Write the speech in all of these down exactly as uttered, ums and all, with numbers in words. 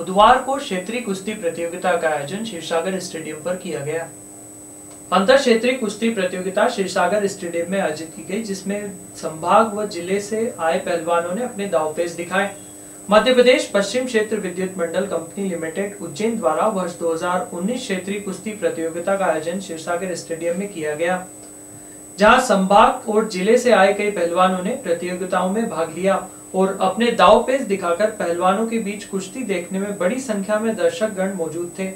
बुधवार को क्षेत्रीय कुश्ती प्रतियोगिता का आयोजन क्षीरसागर स्टेडियम पर किया गया। अंतर क्षेत्रीय कुश्ती प्रतियोगिता क्षीरसागर स्टेडियम में आयोजित की गई, जिसमें संभाग व जिले से आए पहलवानों ने अपने दांवपेच दिखाए। मध्य प्रदेश पश्चिम क्षेत्र विद्युत मंडल कंपनी लिमिटेड उज्जैन द्वारा वर्ष दो हज़ार उन्नीस क्षेत्रीय कुश्ती प्रतियोगिता का आयोजन क्षीरसागर स्टेडियम में किया गया, जहां संभाग और जिले से आए कई पहलवानों ने प्रतियोगिताओं में भाग लिया और अपने दांवपेच दिखाकर पहलवानों के बीच कुश्ती देखने में बड़ी संख्या में दर्शक गण मौजूद थे।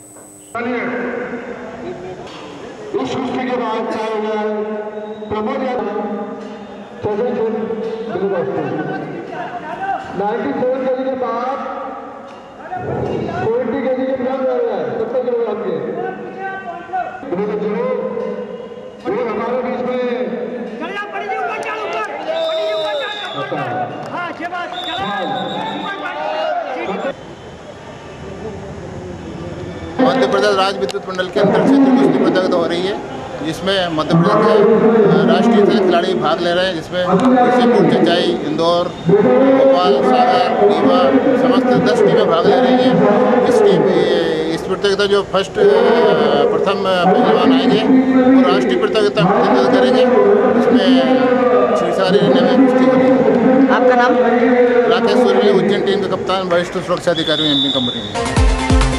इस कुश्ती के बाद प्रमोद नाइन्टी सेवन के के बाद सेवेंटी के के नाम आ रहा है सत्तर किलोग्राम के जो हमारे बीच में चलना पड़ेगी ऊपर चल ऊपर पड़ेगी ऊपर चल हां ये बात मध्य प्रदेश राज्य विद्युत मंडल के अंतर क्षेत्रीय कुश्ती प्रतियोगिता हो रही है, जिसमें मध्य प्रदेश के राष्ट्रीय खिलाड़ी भाग ले रहे हैं, जिसमें जैसेपुर, चचाई, इंदौर, भोपाल, सागर, रीवा समस्त दस टीमें भाग ले रही हैं। इस टीम इस प्रतियोगिता जो फर्स्ट प्रथम पहलवान आएंगे वो राष्ट्रीय प्रतियोगिता में प्रतिनिधित्व करेंगे, जिसमें क्षीरसागर में कुश्ती होगी। आपका नाम? राकेश सूर्य, उज्जैन टीम के कप्तान, वरिष्ठ सुरक्षा अधिकारी एमपी कंपनी में।